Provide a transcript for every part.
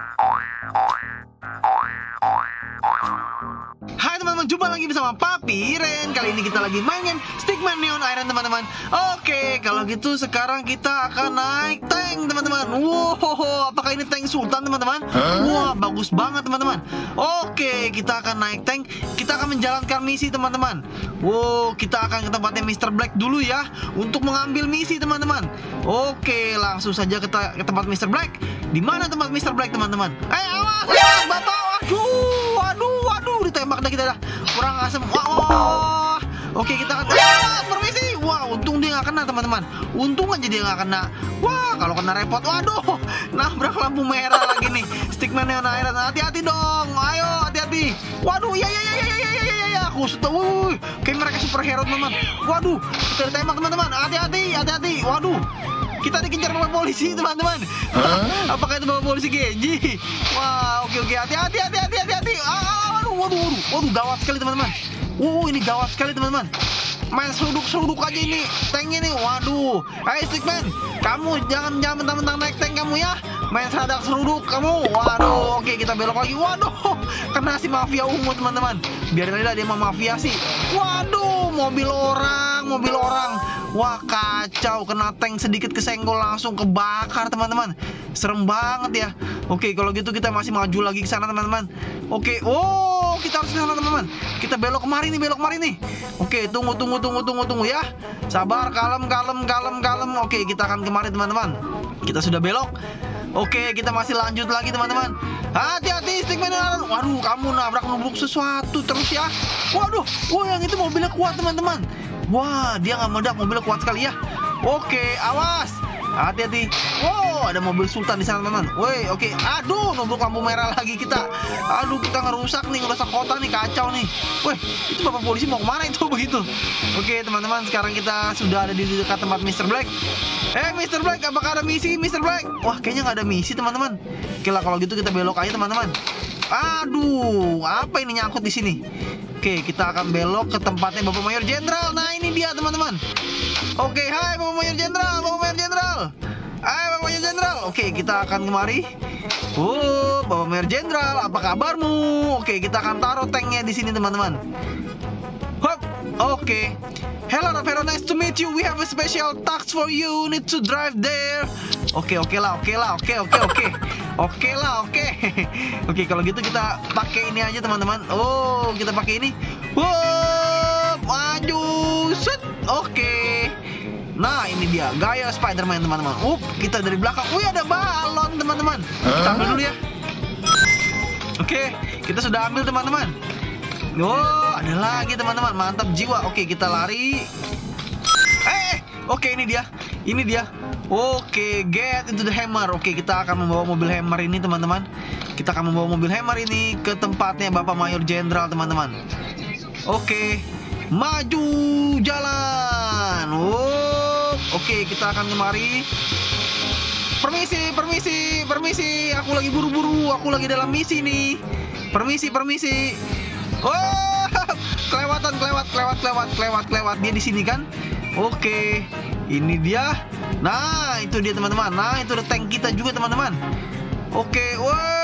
Hai teman-teman, jumpa lagi bersama Papi Ren. Kali ini kita lagi mainin Stickman Neon Iron teman-teman. Oke, kalau gitu sekarang kita akan naik tank teman-teman. Wow, apakah ini tank Sultan teman-teman? Wah, bagus banget teman-teman. Oke, kita akan naik tank. Kita akan menjalankan misi teman-teman. Wow, kita akan ke tempatnya Mr. Black dulu ya, untuk mengambil misi teman-teman. Oke, langsung saja ke tempat Mr. Black. Di mana tempat Mr. Black teman-teman? Awas, Bapak. Waduh, ditembak dah kita dah. Kurang asem. Wah. Oke, kita akan permisi. Wah, untung dia nggak kena teman-teman. Untung aja dia nggak kena. Wah, kalau kena repot. Waduh, nabrak lampu merah lagi nih. Stickman Neon Iron. Hati-hati dong. Ayo, hati-hati. Waduh, ya. Aku sudah. Kayak mereka superhero teman-teman. Waduh, kita ditembak teman-teman. Hati-hati. Waduh. Kita dikejar sama polisi teman-teman. Apakah itu bapak polisi Genji? Wah, oke, hati-hati. Waduh, gawat sekali teman-teman. Ini gawat sekali teman-teman. Main seruduk aja ini tanknya nih. Waduh, ayo Stickman, kamu jangan mentang-mentang naik tank kamu ya. Main seruduk kamu. Waduh, oke, kita belok lagi. Waduh, kena si mafia ungu teman-teman. Biarin aja dia sama mafia sih. Waduh, mobil orang. Wah, kacau, kena tank sedikit kesenggol langsung kebakar teman-teman. Serem banget ya. Oke, kalau gitu kita masih maju lagi ke sana teman-teman. Oke, kita harus ke sana teman-teman. Kita belok kemari nih. Oke, tunggu ya. Sabar, kalem. Oke, kita akan kemari teman-teman. Kita sudah belok. Oke, kita masih lanjut lagi teman-teman. Hati-hati Stickman. Waduh, kamu nabrak sesuatu terus ya. Waduh, yang itu mobilnya kuat teman-teman. Wah, dia nggak meledak, mobilnya kuat sekali ya. Oke, awas, hati-hati. Wow, ada mobil Sultan di sana teman-teman. Woi, oke. Aduh, nabrak lampu merah lagi kita. Aduh, kita ngerusak kota nih, kacau nih. Woi, itu bapak polisi mau kemana itu begitu? Oke teman-teman, sekarang kita sudah ada di dekat tempat Mr. Black. Mr. Black, apakah ada misi Mr. Black? Wah, kayaknya nggak ada misi teman-teman. Oke lah, kalau gitu kita belok aja teman-teman. Aduh, apa ini nyangkut di sini? Oke, kita akan belok ke tempatnya Bapak Mayor Jenderal. Nah, ini dia teman-teman. Oke, hai Bapak Mayor Jenderal. Hai Bapak Mayor Jenderal. Oke, kita akan kemari. Bapak Mayor Jenderal, apa kabarmu? Oke, kita akan taruh tanknya di sini teman-teman. Hop, oke. Hello, very nice to meet you. We have a special task for you. Need to drive there. Oke. Oke, kalau gitu kita pakai ini aja teman-teman. Kita pakai ini. Maju. Set. Oke. Nah, ini dia gaya Spider-Man teman-teman. Kita dari belakang. Ada balon teman-teman. Kita ambil dulu ya. Oke, kita sudah ambil teman-teman. Ada lagi teman-teman. Mantap jiwa. Oke, kita lari. Oke, ini dia. Oke, get into the hammer. Oke, kita akan membawa mobil hammer ini teman-teman. Kita akan membawa mobil hammer ini ke tempatnya Bapak Mayor Jenderal teman-teman. Oke, maju jalan. Oke, kita akan kemari. Permisi. Aku lagi buru-buru. Aku lagi dalam misi nih. Permisi. Kelewat dia di sini kan? Oke, ini dia. Nah, itu dia teman-teman. Nah, itu ada tank kita juga teman-teman. Oke,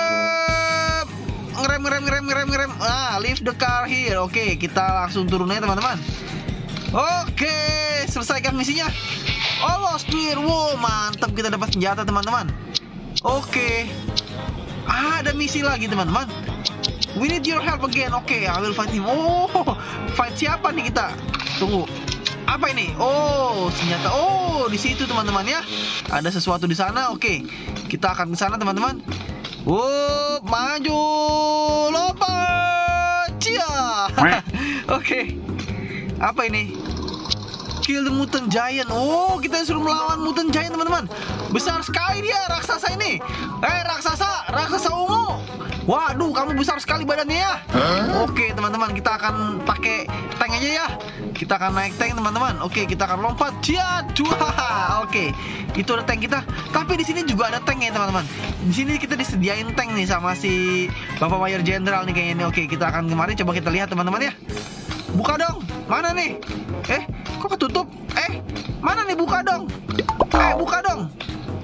ngerem. Leave the car here. Oke, kita langsung turun aja teman-teman. Oke, selesaikan misinya. Lost gear. Mantap, kita dapat senjata teman-teman. Oke, ada misi lagi teman-teman. We need your help again. Oke, I will fight him. Fight siapa nih kita? Tunggu. Apa ini? Senjata. Di situ teman-teman ya. Ada sesuatu di sana. Oke, kita akan ke sana teman-teman. Maju, lompat. Oke. Apa ini? Kill the mutant giant. Kita suruh melawan mutant giant teman-teman. Besar sekali dia raksasa ini. Raksasa ungu. Waduh, kamu besar sekali badannya ya. Oke teman-teman, kita akan pakai tank aja ya. Kita akan naik tank teman-teman. Oke, kita akan lompat. Oke, itu ada tank kita. Tapi di sini juga ada tank ya teman-teman. Di sini kita disediain tank nih sama si Bapak Mayor Jenderal nih kayaknya. Oke, kita akan kemari, coba kita lihat teman-teman ya. Buka dong. Mana nih? Kok ketutup? Mana nih, buka dong. Buka dong.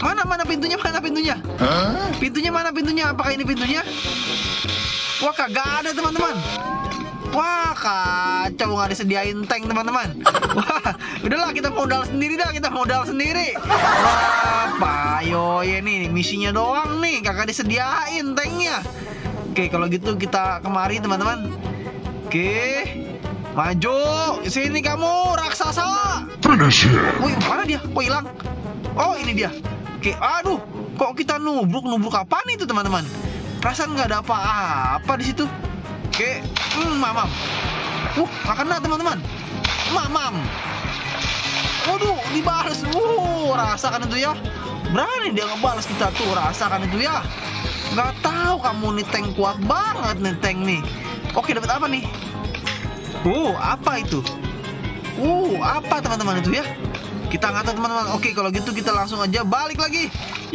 Mana pintunya? Mana pintunya? Pintunya mana pintunya? Apakah ini pintunya? Wah, kagak ada teman-teman. Wah, kacau, nggak disediain tank teman-teman. Wah, udahlah kita modal sendiri dah, kita modal sendiri. Wah, payo ya nih misinya doang nih, kagak disediain tanknya. Oke, kalau gitu kita kemari teman-teman. Oke, maju sini kamu raksasa. Wih, mana dia? Kok hilang? Oh, ini dia. Oke, aduh, kok kita nubruk apa nih itu teman-teman? Perasaan nggak ada apa-apa di situ. Oke, mamam. Nggak kena teman-teman. Mamam. Waduh, dibalas. Rasakan itu ya. Berani dia ngebalas kita tuh, rasakan itu ya. Nggak tahu kamu nih tank kuat banget nih tank nih. Oke, dapat apa nih? Apa itu? Apa teman-teman itu ya? Kita nggak tahu teman-teman. Oke, kalau gitu kita langsung aja balik lagi.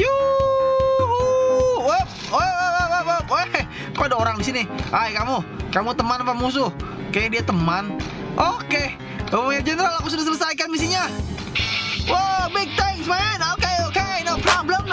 Kok ada orang di sini? Hai kamu teman apa musuh? Kayaknya dia teman. Oke, Mayor Jenderal, aku sudah selesaikan misinya. Wow, big thanks man. Oke, no problem.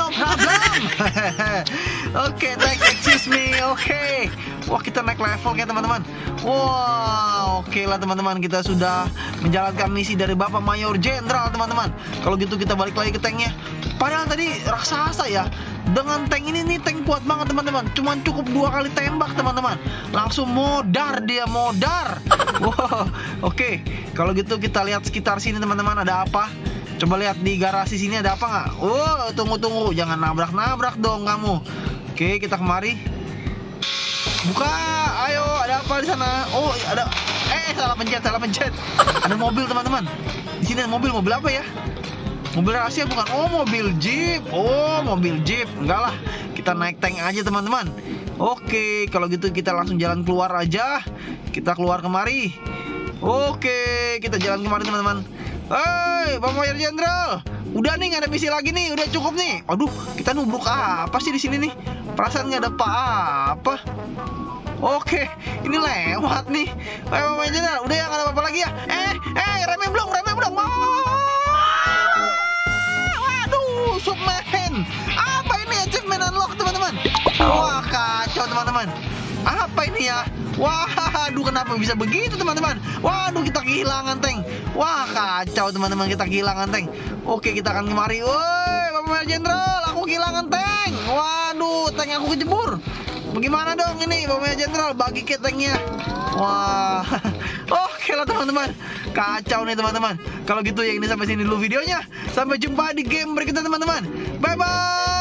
Oke, thanks, excuse me. Oke. Wah, kita naik level ya teman-teman. Wow, oke lah teman-teman, kita sudah menjalankan misi dari Bapak Mayor Jenderal teman-teman. Kalau gitu kita balik lagi ke tanknya. Padahal tadi raksasa ya. Dengan tank ini nih, tank kuat banget teman-teman. Cuman cukup 2 kali tembak teman-teman, langsung modar dia. Wow, oke. Kalau gitu kita lihat sekitar sini teman-teman, ada apa? Coba lihat di garasi sini ada apa nggak? Tunggu, jangan nabrak dong kamu. Oke, kita kemari. Buka, ayo, ada apa di sana? Oh, ada. Salah pencet. Ada mobil teman-teman. Di sini ada mobil apa ya? Mobil rahasia bukan? Mobil jeep. Mobil jeep. Enggak lah, kita naik tank aja teman-teman. Oke, kalau gitu kita langsung jalan keluar aja. Kita keluar kemari. Oke, kita jalan kemari teman-teman. Hei, Bapak Mayor Jenderal, udah nih, nggak ada misi lagi nih, udah cukup nih. Aduh, kita nubruk apa sih di sini nih? Perasaan nggak ada apa-apa. Oke, ini lewat nih. Bapak Mayor Jenderal, udah ya, nggak ada apa-apa lagi ya. Remnya belum. Waduh, Subman. Apa ini achievement unlock teman-teman? Wah, kacau teman-teman. Apa ini ya? Waduh, kenapa bisa begitu teman-teman? Waduh, kita kehilangan tank. Wah, kacau teman-teman, kita kehilangan tank. Oke, kita akan kemari. Woi, Bapak Mayor Jenderal, aku kehilangan tank. Waduh, tank aku kejebur. Bagaimana dong ini Bapak Mayor Jenderal, bagi ke tanknya. Wah, oke lah teman-teman. Kacau nih teman-teman. Kalau gitu ya, ini sampai sini dulu videonya. Sampai jumpa di game berikutnya teman-teman. Bye-bye.